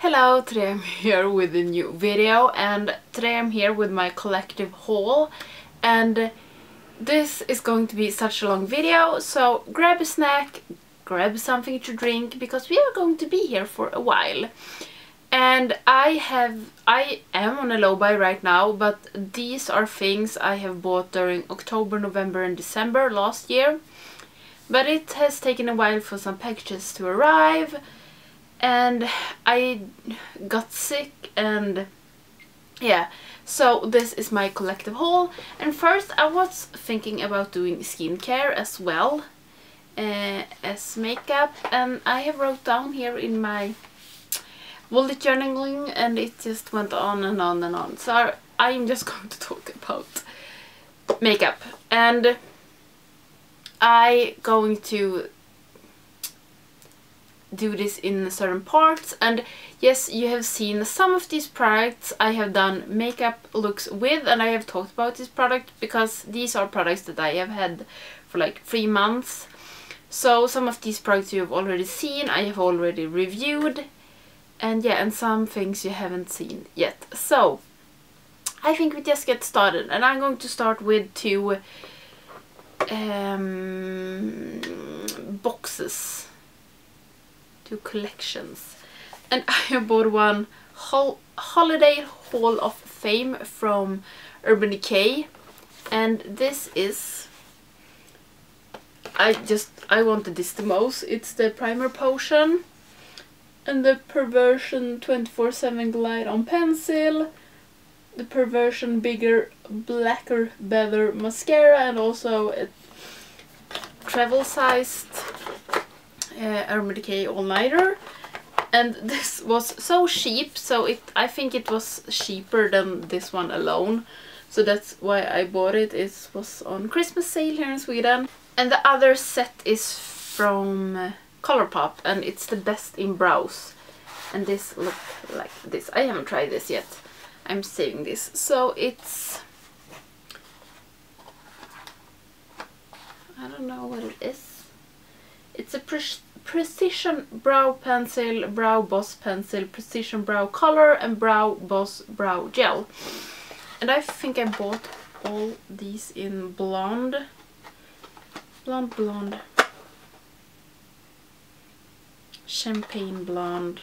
Hello, today I'm here with a new video, and today I'm here with my collective haul, and this is going to be such a long video, so grab a snack, grab something to drink, because we are going to be here for a while. And I am on a low buy right now, but these are things I have bought during October, November and December last year. But it has taken a while for some packages to arrive, and I got sick, and yeah, so this is my collective haul. And first I was thinking about doing skincare as well as makeup, and I have wrote down here in my bullet journaling, and it just went on and on and on, so I'm just going to talk about makeup. And I going to do this in certain parts, and yes, you have seen some of these products I have done makeup looks with, and I have talked about this product because these are products that I have had for like 3 months. So some of these products you have already seen, I have already reviewed, and yeah, and some things you haven't seen yet. So I think we just get started, and I'm going to start with two boxes, two collections. And I have bought one Holiday Hall of Fame from Urban Decay, and this is, I wanted this the most. It's the Primer Potion and the Perversion 24/7 Glide on Pencil, the Perversion Bigger Blacker Better Mascara, and also a travel-sized Urban Decay All-Nighter. And this was so cheap, so I think it was cheaper than this one alone, so that's why I bought it. It was on Christmas sale here in Sweden. And the other set is from Colourpop, and it's the Best in Brows, and this looks like this. I haven't tried this yet, I'm saving this. So it's, I don't know what it is. It's a Precision Brow Pencil, Brow Boss Pencil, Precision Brow Color, and Brow Boss Brow Gel. And I think I bought all these in blonde, champagne blonde,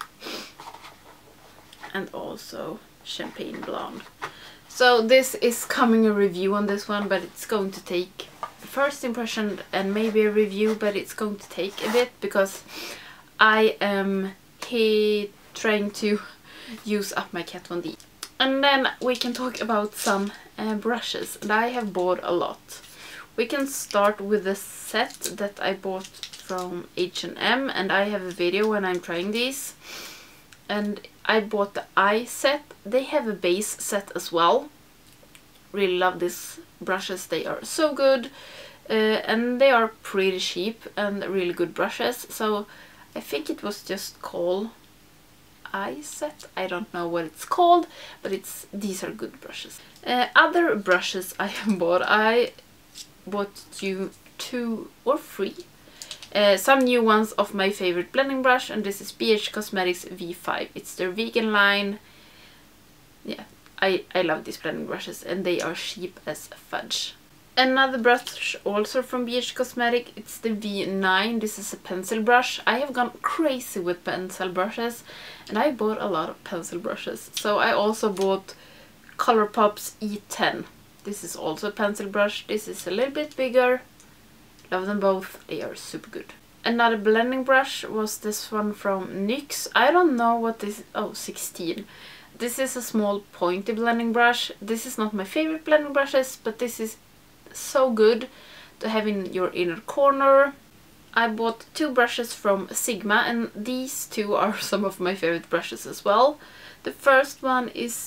and also champagne blonde. So this is coming a review on this one, but it's going to take first impression and maybe a review, but it's going to take a bit because I am trying to use up my Kat Von D. And then we can talk about some brushes, and I have bought a lot. We can start with the set that I bought from H&M, and I have a video when I'm trying these. And I bought the eye set. They have a base set as well. Really love these brushes, they are so good, and they are pretty cheap and really good brushes. So I think it was just called eye set, I don't know what it's called, but these are good brushes. Other brushes I have bought, I bought you 2 or 3 some new ones of my favorite blending brush, and this is BH Cosmetics V5. It's their vegan line. Yeah, I love these blending brushes, and they are cheap as fudge. Another brush also from BH Cosmetics, it's the V9. This is a pencil brush. I have gone crazy with pencil brushes, and I bought a lot of pencil brushes. So I also bought Colourpop's E10. This is also a pencil brush. This is a little bit bigger. Love them both, they are super good. Another blending brush was this one from NYX. I don't know what this, oh, 16. This is a small pointy blending brush. This is not my favorite blending brushes, but this is so good to have in your inner corner. I bought 2 brushes from Sigma, and these 2 are some of my favorite brushes as well. The first one is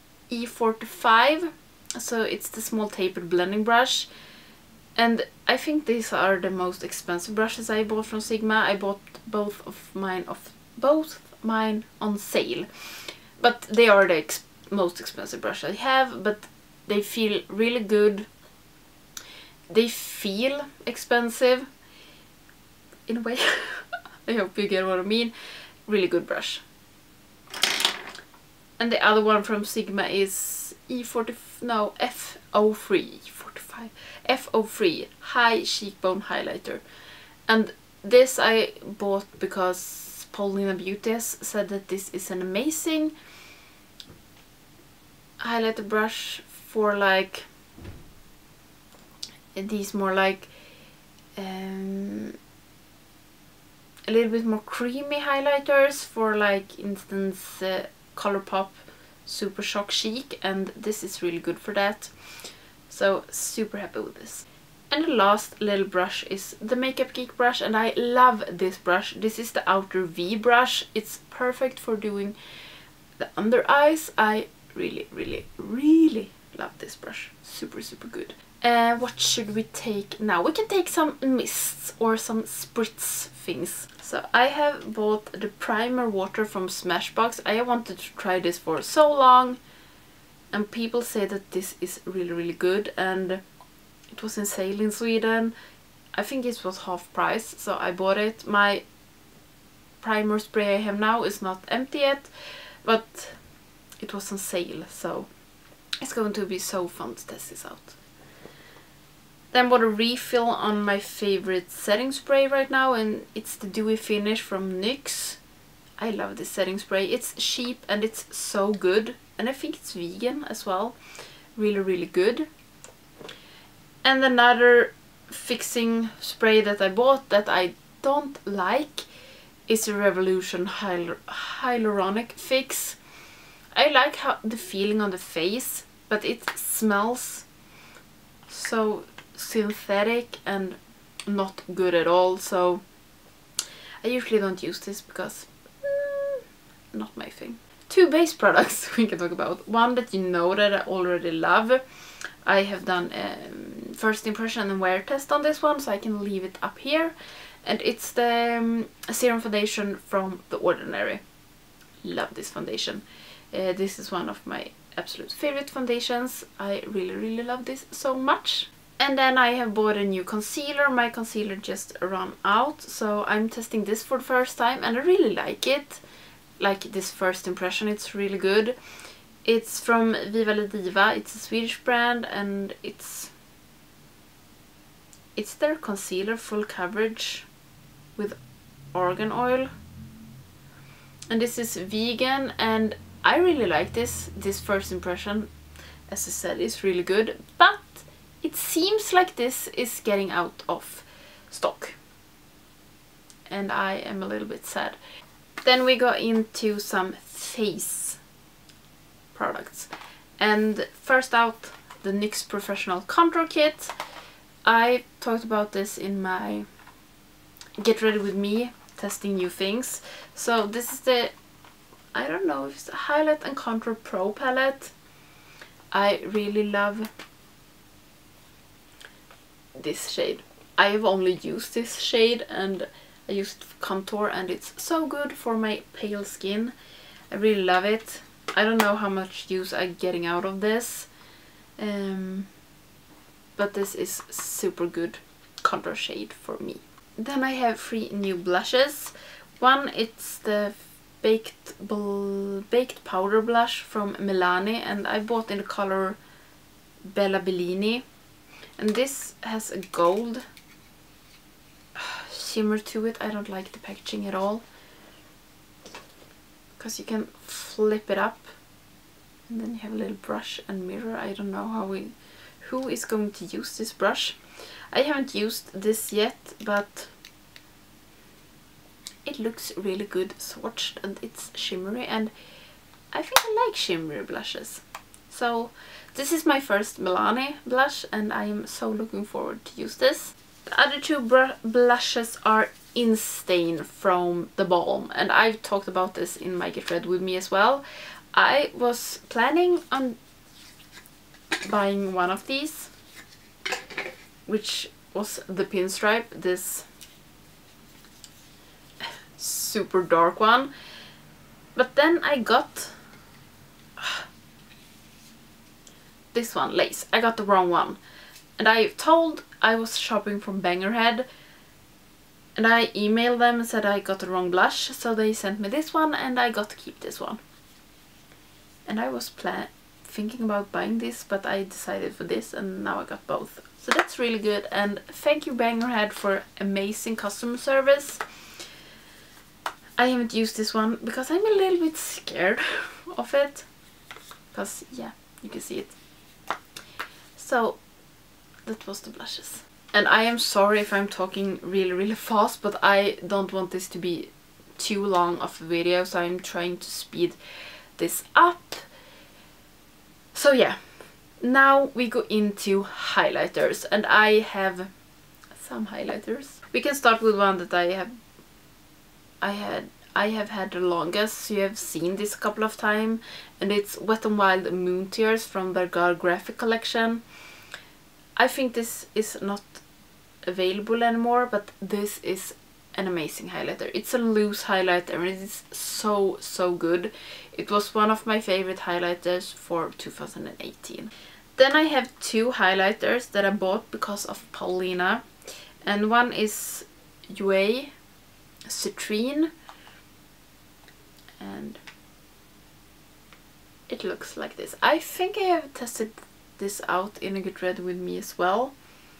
E45, so it's the small tapered blending brush. And I think these are the most expensive brushes I bought from Sigma. I bought both mine on sale. But they are the most expensive brush I have, but they feel really good. They feel expensive in a way. I hope you get what I mean. Really good brush. And the other one from Sigma is F03 High Cheekbone Highlighter. And this I bought because Paulina Beauties said that this is an amazing highlighter brush for like these more like a little bit more creamy highlighters, for like instance Colourpop Super Shock Chic, and this is really good for that. So super happy with this. And the last little brush is the Makeup Geek brush, and I love this brush. This is the Outer V brush. It's perfect for doing the under eyes. I really love this brush. Super good. What should we take now? We can take some mists or some spritz things. So I have bought the primer water from Smashbox. I wanted to try this for so long, and people say that this is really good, and it was in sale in Sweden. I think it was half price, so I bought it. My primer spray I have now is not empty yet, but it was on sale, so it's going to be so fun to test this out. Then bought a refill on my favorite setting spray right now, and it's the Dewy Finish from NYX. I love this setting spray. It's cheap and it's so good, and I think it's vegan as well. Really good. And another fixing spray that I bought that I don't like is a Revolution Hyaluronic Fix. I like the feeling on the face, but it smells so synthetic and not good at all, so I usually don't use this because not my thing. Two base products we can talk about. One that you know that I already love. I have done first impression and wear test on this one, so I can leave it up here, and it's the serum foundation from The Ordinary. Love this foundation. This is one of my absolute favorite foundations. I really love this so much. And then I have bought a new concealer. My concealer just ran out, so I'm testing this for the first time, and I really like it. Like this first impression, it's really good. It's from Viva La Diva. It's a Swedish brand, and it's their concealer full coverage with argan oil. And this is vegan, and I really like this. This first impression, as I said, is really good, but it seems like this is getting out of stock, and I am a little bit sad. Then we go into some face products, and first out, the NYX Professional Contour Kit. I talked about this in my Get Ready With Me testing new things. So this is the, I don't know if it's a Highlight and Contour Pro palette. I really love this shade. I have only used this shade, and I used contour, and it's so good for my pale skin. I really love it. I don't know how much use I'm getting out of this, but this is super good contour shade for me. Then I have 3 new blushes. One, it's the baked powder blush from Milani, and I bought in the color Bella Bellini. And this has a gold shimmer to it. I don't like the packaging at all, because you can flip it up, and then you have a little brush and mirror. I don't know who is going to use this brush. I haven't used this yet, but it looks really good swatched, and it's shimmery, and I think I like shimmery blushes. So this is my first Milani blush, and I am so looking forward to use this. The other 2 blushes are Instain from The Balm, and I've talked about this in my Get Ready With Me as well. I was planning on buying one of these, which was the Pinstripe, this super dark one, but then I got this one, Lace. I got the wrong one, and I was shopping from Bangerhead, and I emailed them and said I got the wrong blush, so they sent me this one, and I got to keep this one. And I was thinking about buying this, but I decided for this, and now I got both. So that's really good, and thank you Bangerhead for amazing customer service. I haven't used this one because I'm a little bit scared of it. Because, yeah, you can see it. So, that was the blushes. And I am sorry if I'm talking really fast, but I don't want this to be too long of a video, so I'm trying to speed this up. So yeah, now we go into highlighters, and I have some highlighters. We can start with one that I have had the longest, so you have seen this a couple of times, and it's Wet n Wild Moon Tears from their Girl Graphic collection. I think this is not available anymore, but this is an amazing highlighter. It's a loose highlighter and it is so good. It was one of my favorite highlighters for 2018. Then I have two highlighters that I bought because of Paulina, and one is UA Citrine, and it looks like this. I think I have tested this out in a Good Red with me as well.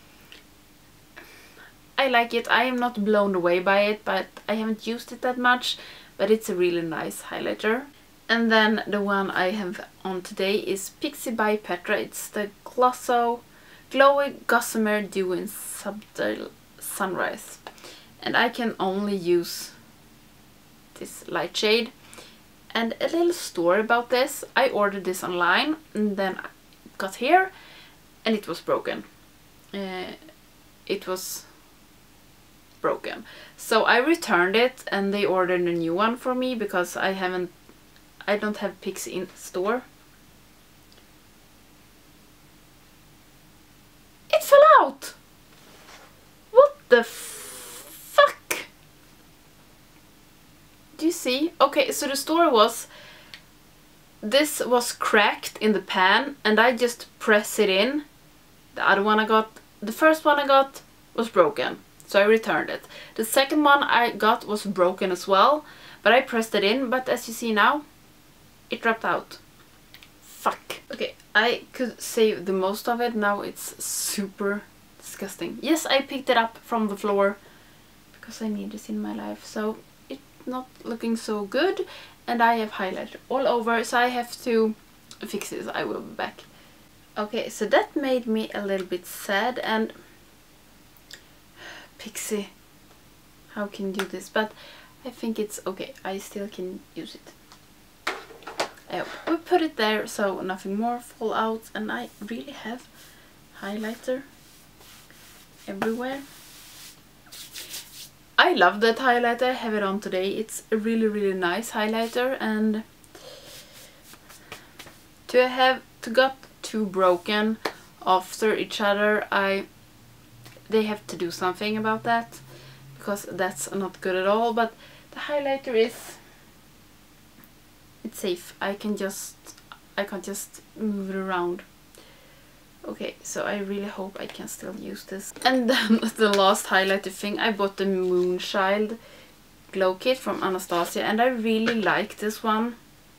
I like it. I am not blown away by it, but I haven't used it that much, but it's a really nice highlighter. And then the one I have on today is Pixie by Petra. It's the Glowy Gossamer Dew in Subtle Sunrise. And I can only use this light shade. And a little story about this. I ordered this online and then I got here and it was broken. It was broken. So I returned it and they ordered a new one for me because I don't have Pixie in store. It fell out! What the fuck? Do you see? Okay, so the story was this was cracked in the pan and I just press it in. The first one I got was broken, so I returned it. The second one I got was broken as well, but I pressed it in, but as you see now, it dropped out. Fuck. Okay, I could save the most of it. Now it's super disgusting. Yes, I picked it up from the floor because I need this in my life. So it's not looking so good and I have highlighter all over, so I have to fix this. I will be back. Okay, so that made me a little bit sad, and Pixie, how can you do this? But I think it's okay. I still can use it. We put it there so nothing more fall out, and I really have highlighter everywhere. I love that highlighter. I have it on today. It's a really nice highlighter, and to have got two broken after each other, they have to do something about that because that's not good at all. But the highlighter it's safe. I can't just move it around. Okay, so I really hope I can still use this. And then the last highlighter thing, I bought the Moonchild Glow Kit from Anastasia, and I really like this one.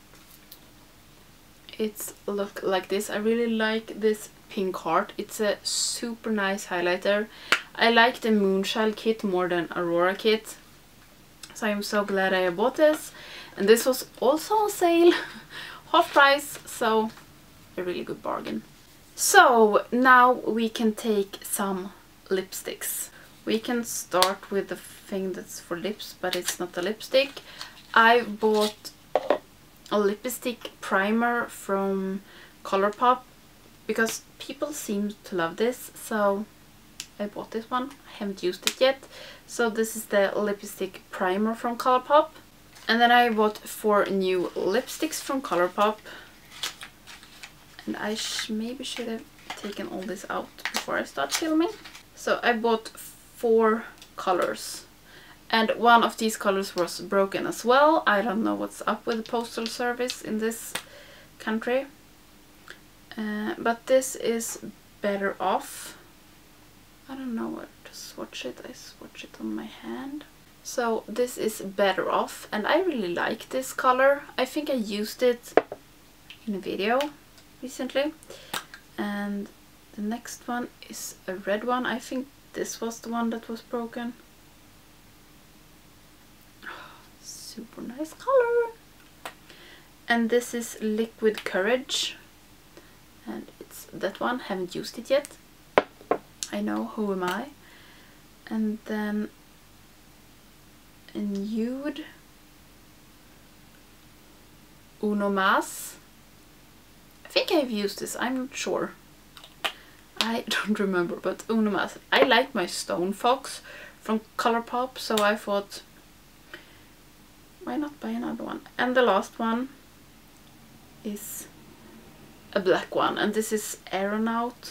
It's look like this. I really like this pink heart. It's a super nice highlighter. I like the Moonchild kit more than Aurora kit, so I'm so glad I bought this. And this was also on sale, half price, so a really good bargain. So now we can take some lipsticks. We can start with the thing that's for lips, but it's not a lipstick. I bought a lipstick primer from Colourpop because people seem to love this, so I bought this one. I haven't used it yet. So this is the lipstick primer from Colourpop. And then I bought 4 new lipsticks from Colourpop. And I maybe should have taken all this out before I start filming. So I bought 4 colors. And one of these colors was broken as well. I don't know what's up with the postal service in this country. But this is Better Off. I don't know where to swatch it. I swatch it on my hand. So this is Better Off, and I really like this color. I think I used it in a video recently. And the next one is a red one. I think this was the one that was broken. Super nice color. And this is Liquid Courage. And it's that one. Haven't used it yet. I know, who am I? And then a nude Uno Mas. I think I've used this, I'm not sure. I don't remember, but Uno Mas. I like my Stone Fox from Colourpop, so I thought, why not buy another one? And the last one is a black one, and this is Aeronaut.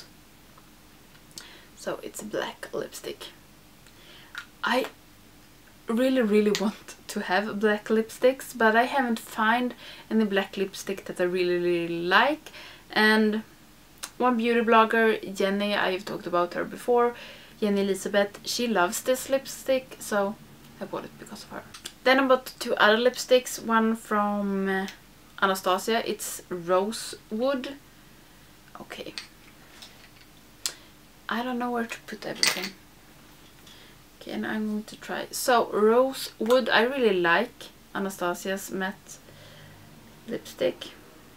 So it's a black lipstick. I really want to have black lipsticks, but I haven't found any black lipstick that I really like. And one beauty blogger, Jenny, I've talked about her before, Jenny Elisabeth, she loves this lipstick, so I bought it because of her. Then I bought two other lipsticks, one from Anastasia, it's Rosewood. Okay. I don't know where to put everything. Okay, and I'm going to try. So, Rosewood, I really like Anastasia's matte lipstick.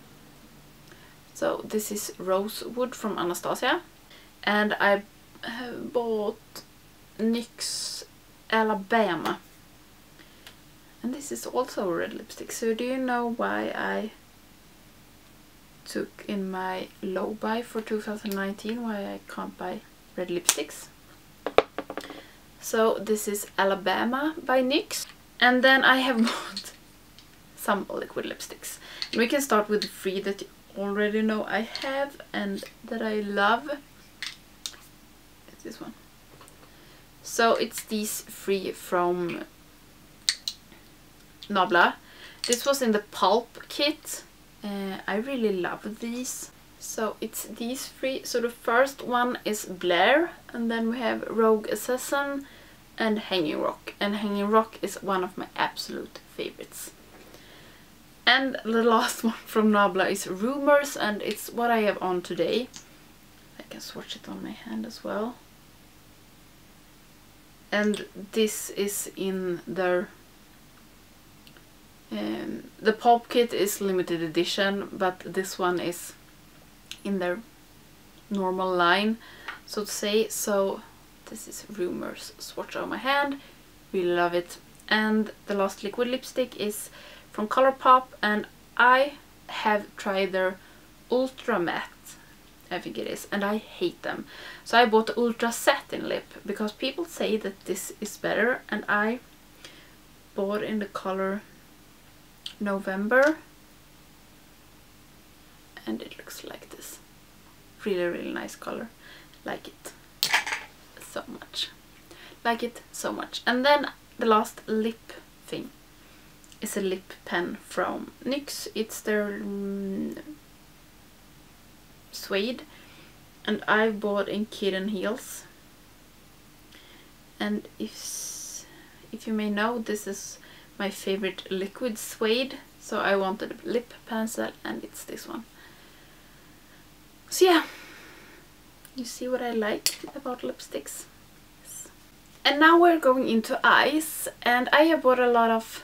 So, this is Rosewood from Anastasia. And I bought NYX Alabama. And this is also a red lipstick. So, do you know why I took in my low buy for 2019, why I can't buy red lipsticks? So this is Alabama by NYX. And then I have bought some liquid lipsticks. And we can start with the three that you already know I have and that I love. It's this one. So it's these three from Nabla. This was in the pulp kit. I really love these. So it's these three. So the first one is Blair, and then we have Rogue Assassin and Hanging Rock. And Hanging Rock is one of my absolute favorites. And the last one from Nabla is Rumors, and it's what I have on today. I can swatch it on my hand as well. And this is in their the pulp kit is limited edition, but this one is in their normal line, so to say. So this is Rumors swatch on my hand. Really love it. And the last liquid lipstick is from Colourpop, and I have tried their Ultra Matte, I think it is, and I hate them. So I bought the Ultra Satin Lip because people say that this is better, and I bought in the color November, and it looks like this. Really nice color. Like it so much. Like it so much. And then the last lip thing is a lip pen from NYX. It's their suede, and I bought in Kitten Heels. And if you may know, this is my favorite liquid suede, so I wanted a lip pencil, and it's this one. So yeah, you see what I like about lipsticks. Yes. And now we're going into eyes, and I have bought a lot of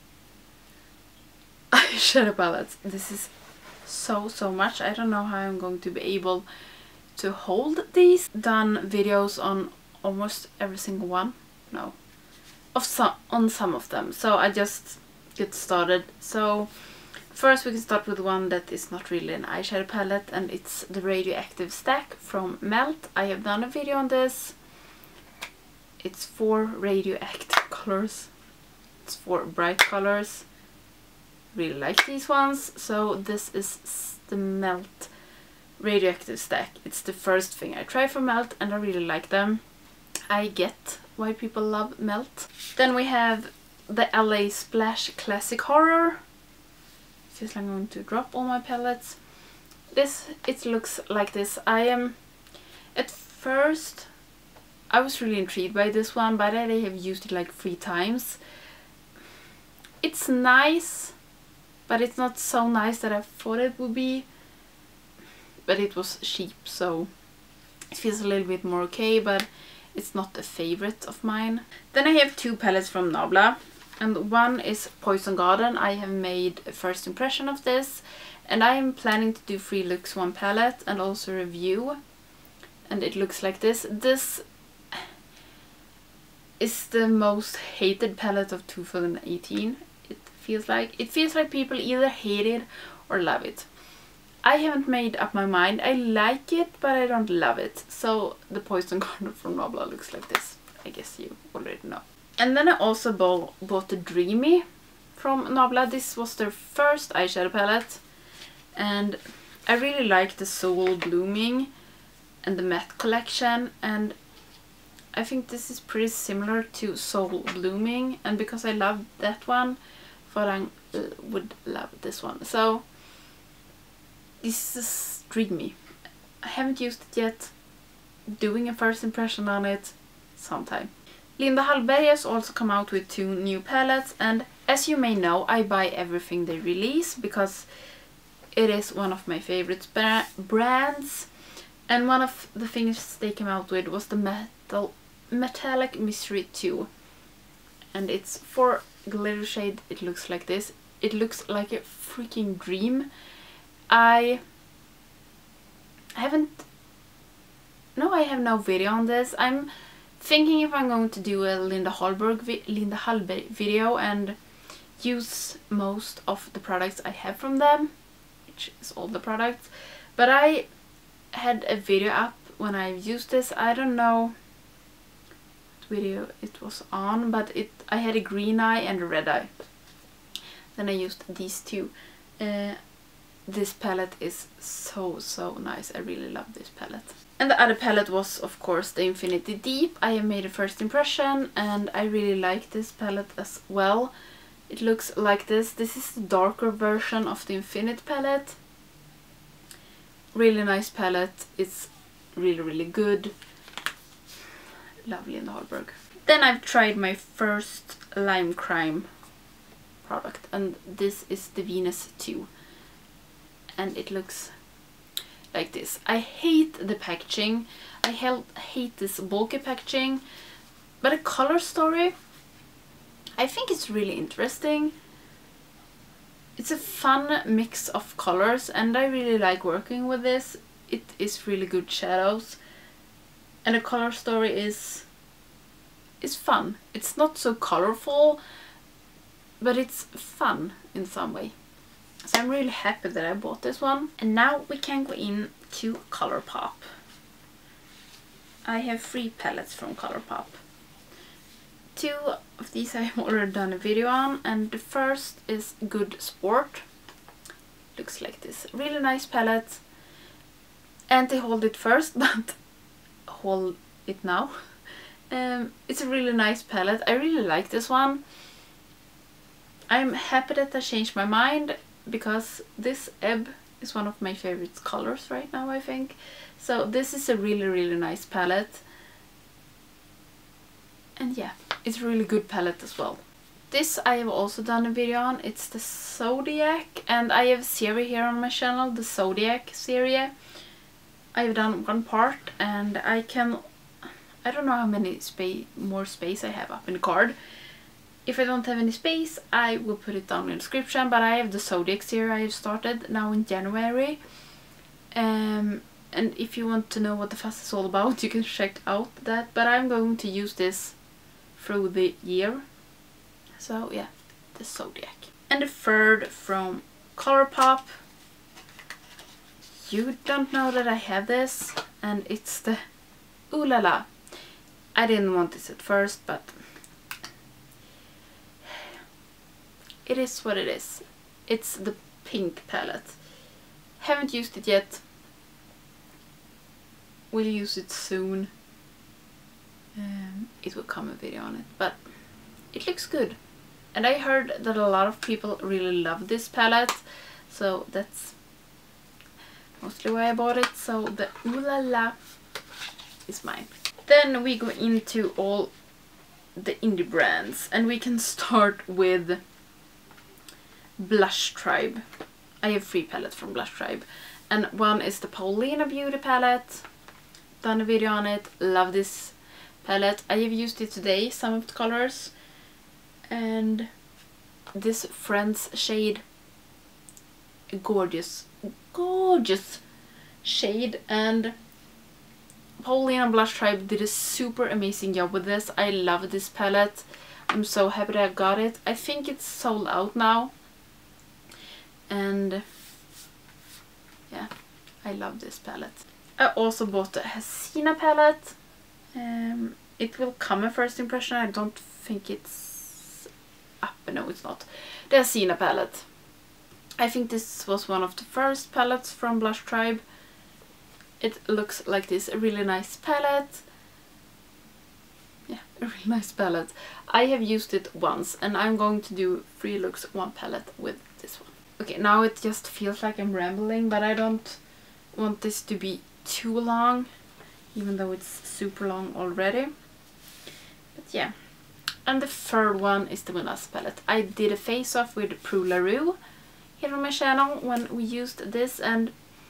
eyeshadow palettes. This is so much. I don't know how I'm going to be able to hold these. Done videos on almost every single one. No. On some of them, so I just get started. So first we can start with one that is not really an eyeshadow palette, and it's the Radioactive Stack from Melt. I have done a video on this. It's 4 radioactive colors. It's 4 bright colors. Really like these ones. So this is the Melt Radioactive Stack. It's the first thing I try from Melt, and I really like them. I get why people love Melt. Then we have the LA Splash Classic Horror. Feels like I'm going to drop all my palettes. It looks like this. At first I was really intrigued by this one, but I have used it like 3 times. It's nice, but it's not so nice that I thought it would be. But it was cheap, so it feels a little bit more okay, but it's not a favorite of mine. Then I have 2 palettes from Nabla, and one is Poison Garden. I have made a first impression of this, and I am planning to do 3 looks 1 palette and also review. And it looks like this. This is the most hated palette of 2018. It feels like people either hate it or love it. I haven't made up my mind. I like it, but I don't love it. So the Poison Garden from Nabla looks like this. I guess you already know. And then I also bought the Dreamy from Nabla. This was their first eyeshadow palette. And I really like the Soul Blooming and the Matte collection. And I think this is pretty similar to Soul Blooming. And because I love that one, I thought I would love this one. So this is Dreamy. I haven't used it yet. Doing a first impression on it sometime. Linda Hallberg has also come out with 2 new palettes, and as you may know, I buy everything they release because it is one of my favorite brands. And one of the things they came out with was the Metallic Mystery 2. And it's for glitter shade. It looks like this. It looks like a freaking dream. I have no video on this. I'm thinking if I'm going to do a Linda Hallberg video and use most of the products I have from them, which is all the products. But I had a video up when I used this. I don't know what video it was on, but I had a green eye and a red eye. Then I used these 2. This palette is so nice. I really love this palette. And the other palette was, of course, the Infinity Deep. I have made a first impression and I really like this palette as well. It looks like this. This is the darker version of the Infinite palette. Really nice palette. It's really good. Lovely Linda Hallberg. Then I've tried my first Lime Crime product, and this is the Venus 2. And it looks like this. I hate the packaging. I hate this bulky packaging. But a color story, I think it's really interesting. It's a fun mix of colors and I really like working with this. It is really good shadows. And the color story is fun. It's not so colorful, but it's fun in some way. So I'm really happy that I bought this one. And now we can go into Colourpop. I have 3 palettes from Colourpop. 2 of these I have already done a video on, and the first is Good Sport. Looks like this. Really nice palette. Anti-hold it first, but hold it now. It's a really nice palette. I really like this one. I'm happy that I changed my mind, because this Ebb is one of my favorite colors right now, I think. So this is a really nice palette. And yeah, it's a really good palette as well. This I have also done a video on. It's the Zodiac, and I have a series here on my channel, the Zodiac series. I have done 1 part, and I don't know how many more space I have up in the card. If I don't have any space, I will put it down in the description, but I have the Zodiac series I have started now in January. And if you want to know what the fuss is all about, you can check out that. But I'm going to use this through the year. So yeah, the Zodiac. And the third from Colourpop. You don't know that I have this, and it's the Ooh La La. I didn't want this at first, but it is what it is. It's the pink palette. Haven't used it yet. Will use it soon. It will come a video on it, but it looks good. And I heard that a lot of people really love this palette, so that's mostly why I bought it. So the Ooh La La is mine. Then we go into all the indie brands, and we can start with Blush Tribe. I have 3 palettes from Blush Tribe. And one is the Paulina Beauty palette. Done a video on it. Love this palette. I have used it today, some of the colors. And this Friends shade. A gorgeous, gorgeous shade. And Paulina Blush Tribe did a super amazing job with this. I love this palette. I'm so happy that I got it. I think it's sold out now. And yeah, I love this palette. I also bought the Hasina palette. It will come a first impression. I don't think it's up. No, it's not. The Hasina palette. I think this was one of the first palettes from Blush Tribe. It looks like this. A really nice palette. Yeah, a really nice palette. I have used it once and I'm going to do 3 looks, 1 palette with this one. Okay, now it just feels like I'm rambling, but I don't want this to be too long, even though it's super long already. But yeah. And the third one is the Winas palette. I did a face-off with Prue LaRue here on my channel when we used this, and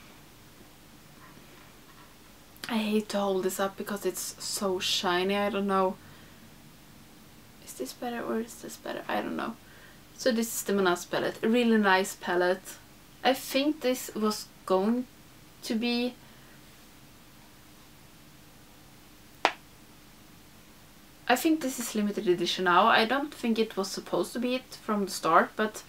I hate to hold this up because it's so shiny. I don't know. Is this better or is this better? I don't know. So this is the Winas palette. A really nice palette. I think this was going to be... I think this is limited edition now. I don't think it was supposed to be it from the start, but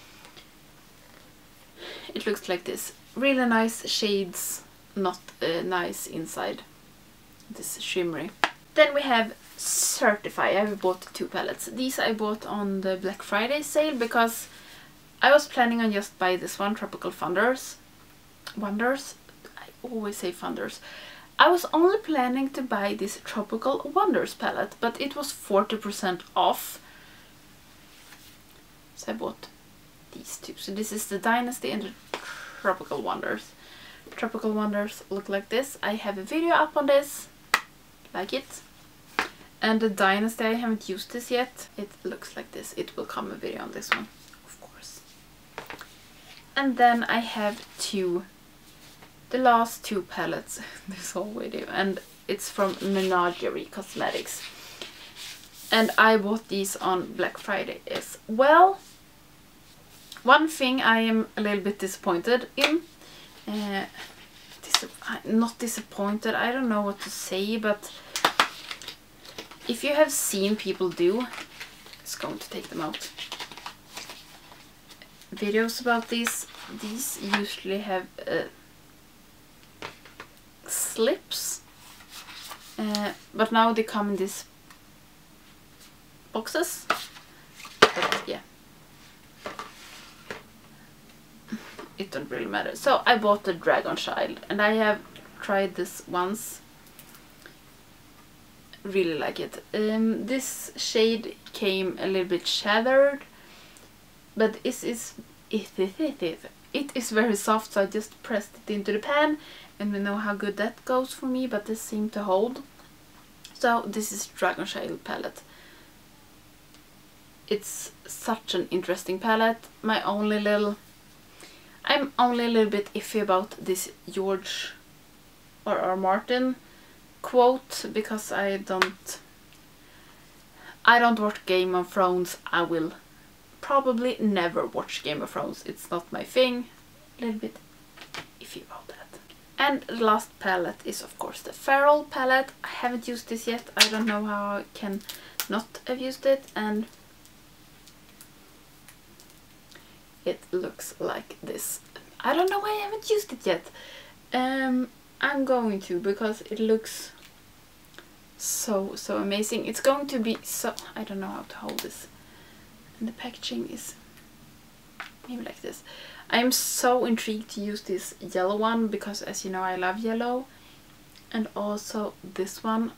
it looks like this. Really nice shades, not nice inside. This shimmery. Then we have Certify. I have bought 2 palettes. These I bought on the Black Friday sale because I was planning on just buy this one, Tropical Wonders. I always say Thunders. I was only planning to buy this Tropical Wonders palette, but it was 40% off. So I bought these 2. So this is the Dynasty and the Tropical Wonders. Tropical Wonders look like this. I have a video up on this. Like it. And the Dynasty, I haven't used this yet. It looks like this. It will come a video on this one, of course. And then I have the last 2 palettes this whole video, and it's from Menagerie Cosmetics. And I bought these on Black Friday as well. One thing I am a little bit disappointed in. Not disappointed, I don't know what to say, but if you have seen people do, it's going to take them out, videos about these usually have slips, but now they come in these boxes. But yeah, it don't really matter. So I bought the Dragon Child, and I have tried this once. Really like it. This shade came a little bit shattered, but it is very soft, so I just pressed it into the pan, and we know how good that goes for me, but this seemed to hold. So this is Dragon Child palette. It's such an interesting palette. I'm only a little bit iffy about this George R.R. Martin quote, because I don't watch Game of Thrones. I will probably never watch Game of Thrones. It's not my thing. A little bit iffy about that. And the last palette is of course the Feral palette. I haven't used this yet. I don't know how I can not have used it, and it looks like this. I don't know why I haven't used it yet. I'm going to, because it looks so amazing. It's going to be so... I don't know how to hold this. And the packaging is maybe like this. I'm so intrigued to use this yellow one, because as you know I love yellow. And also this one.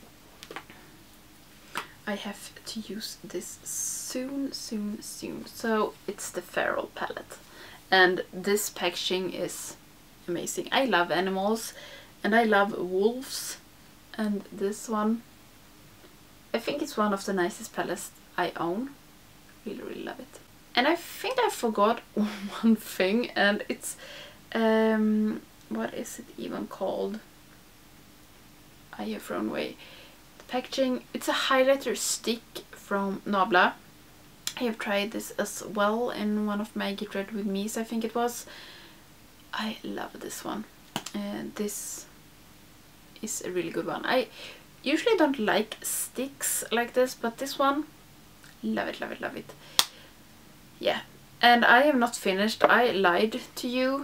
I have to use this soon. So it's the Feral palette. And this packaging is amazing. I love animals and I love wolves, and this one, I think it's one of the nicest palettes I own. Really love it. And I think I forgot one thing, and it's what is it even called? I have thrown away the packaging. It's a highlighter stick from Nabla. I have tried this as well in one of my Get Ready With Me's, I think it was. I love this one. And this is a really good one. I usually don't like sticks like this, but this one, love it, love it, love it. Yeah, and I am not finished. I lied to you.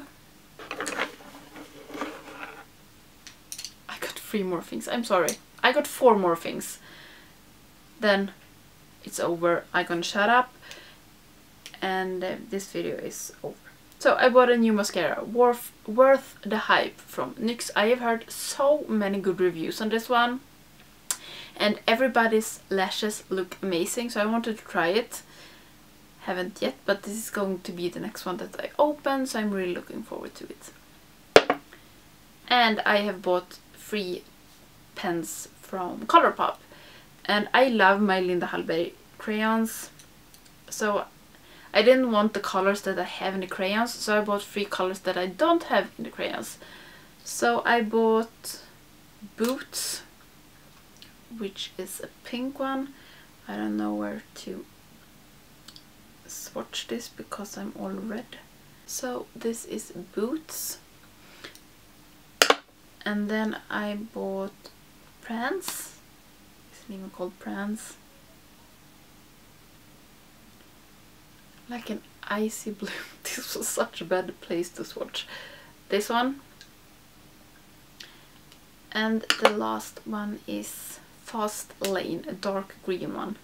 I got 3 more things. I'm sorry. I got 4 more things. Then it's over. I'm gonna shut up. And this video is over. So I bought a new mascara. Worth the hype from NYX. I have heard so many good reviews on this one. And everybody's lashes look amazing. So I wanted to try it. Haven't yet, but this is going to be the next one that I open, so I'm really looking forward to it. And I have bought 3 pens from Colourpop, and I love my Linda Hallberg crayons, so I didn't want the colors that I have in the crayons, so I bought 3 colors that I don't have in the crayons. So I bought Boots, which is a pink one. I don't know where to swatch this because I'm all red. So this is Boots. And then I bought Prance. Isn't even called Prance. Like an icy blue. This was such a bad place to swatch. This one. And the last one is Fast Lane, a dark green one.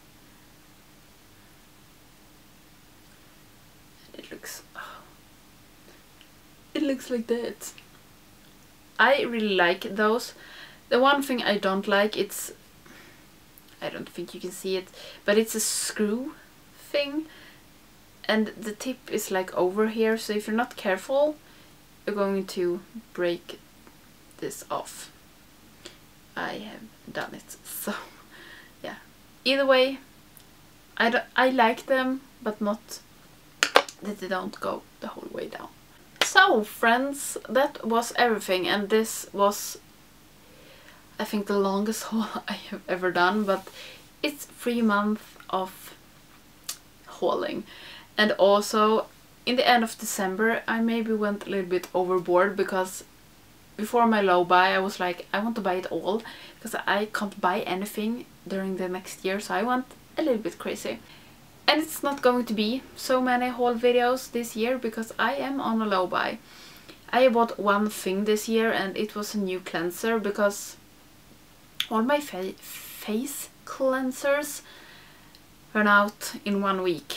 It looks like that. I really like those. The one thing I don't like, I don't think you can see it, but it's a screw thing, and the tip is like over here, so if you're not careful you're going to break this off. I have done it, so yeah. Either way, I like them, but not that they don't go the whole way down. So friends, that was everything, and this was, I think, the longest haul I have ever done, but it's 3 months of hauling. And also in the end of December I maybe went a little bit overboard, because before my low buy I was like, I want to buy it all because I can't buy anything during the next year, so I went a little bit crazy. And it's not going to be so many haul videos this year because I am on a low buy. I bought one thing this year, and it was a new cleanser, because all my face cleansers ran out in 1 week.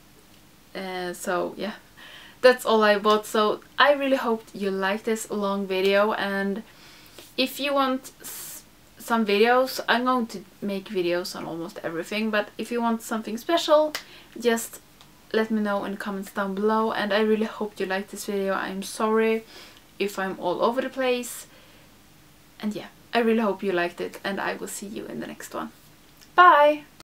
So yeah, that's all I bought. So I really hope you like this long video, and if you want some videos, I'm going to make videos on almost everything, but if you want something special, just let me know in the comments down below. And I really hope you liked this video. I'm sorry if I'm all over the place, and yeah, I really hope you liked it, and I will see you in the next one. Bye!